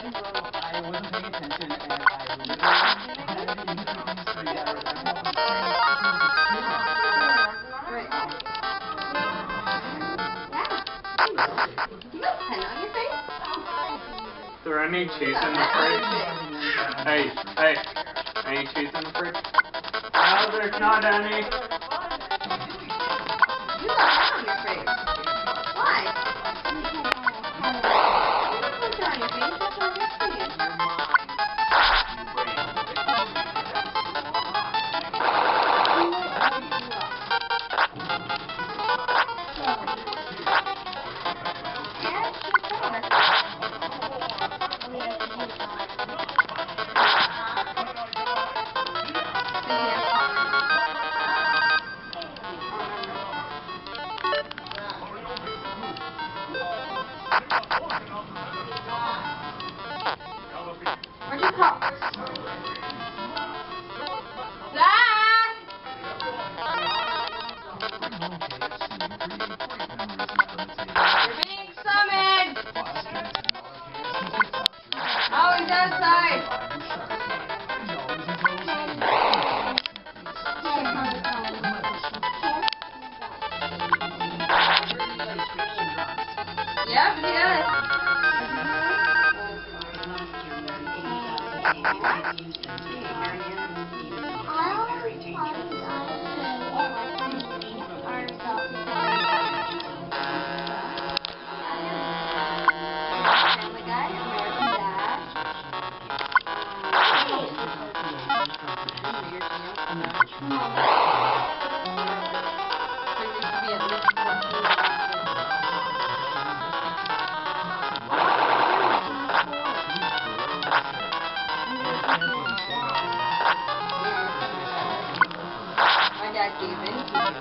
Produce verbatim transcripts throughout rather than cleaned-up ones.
I wasn't paying attention, and I literally had it in these three hours. I was Right. Do you have pen on your face? Is there any cheese in the fridge? Hey, hey, any cheese in the fridge? No, there's not any. You have pen on your face. Why? You put it on your face. That's on your face. Where'd you go? Zach! You're being summoned! Oh, he's outside! Yep, he does. My dad gave in to it.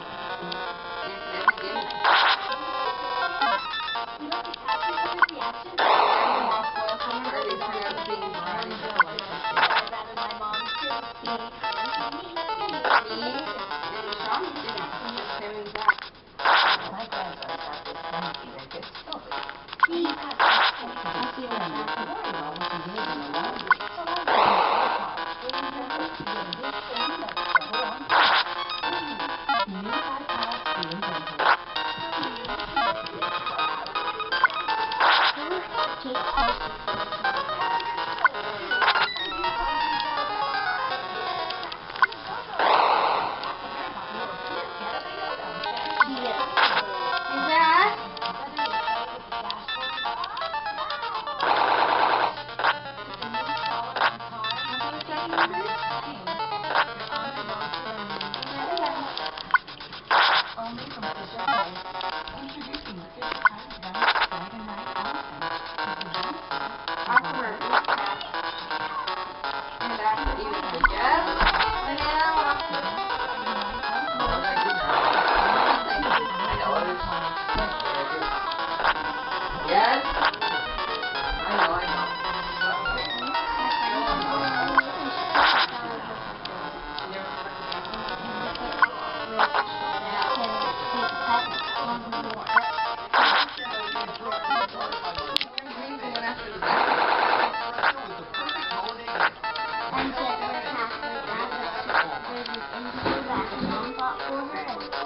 Yes. I know, I know. And so it was half like that, but there's an intro that mom bought for her, and